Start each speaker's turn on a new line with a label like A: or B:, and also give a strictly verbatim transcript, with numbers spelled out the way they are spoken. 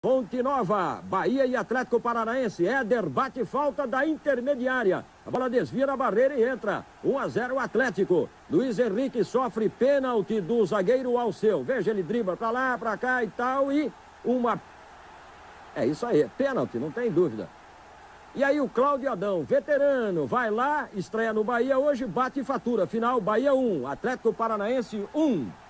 A: Fonte Nova, Bahia e Atlético Paranaense. Éder bate falta da intermediária. A bola desvia na barreira e entra. um a zero Atlético. Luiz Henrique sofre pênalti do zagueiro Alceu. Veja, ele dribla pra lá, pra cá e tal. E uma... É isso aí, pênalti, não tem dúvida. E aí o Cláudio Adão, veterano, vai lá, estreia no Bahia hoje, bate e fatura. Final, Bahia um, Atlético Paranaense um.